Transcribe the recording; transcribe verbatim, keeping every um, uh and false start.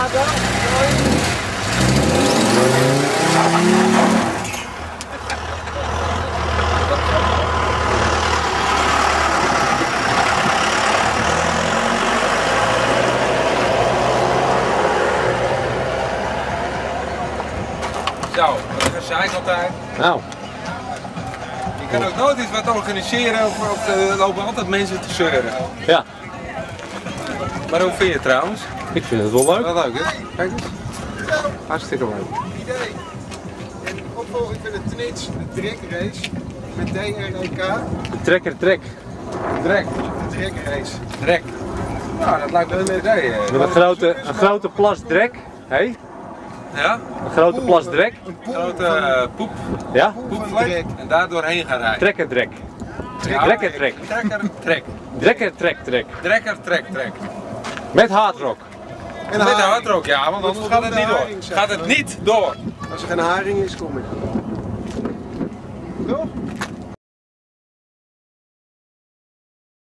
laten. Zo, wat een gezeik altijd. Nou. Je kan ook nooit iets wat organiseren of, of er lopen altijd mensen te zeuren. Ja. Maar hoe vind je het trouwens? Ik vind het wel leuk. Wel leuk hè? Kijk eens. Hartstikke leuk. Idee. En opvolging van de Trits, de Drek Race met D R E K. Trekker trek. Drek. De Drek Race. Drek. Nou, dat lijkt me een idee. Met een grote, een grote plas drek. Hé? Ja? Een grote plas drek. Een poel Grote van, uh, poep. Ja? Poepvlek. En daar doorheen gaan rijden. Trekker drek. Ja, Trekker trek. Trekker trek. Trekker trek trek. Trekker trek trek. Met hardrock. en Met de haring. hardrock, ja, want anders gaat het niet door. Gaat het niet door. Als er geen haring is, kom ik. Toch?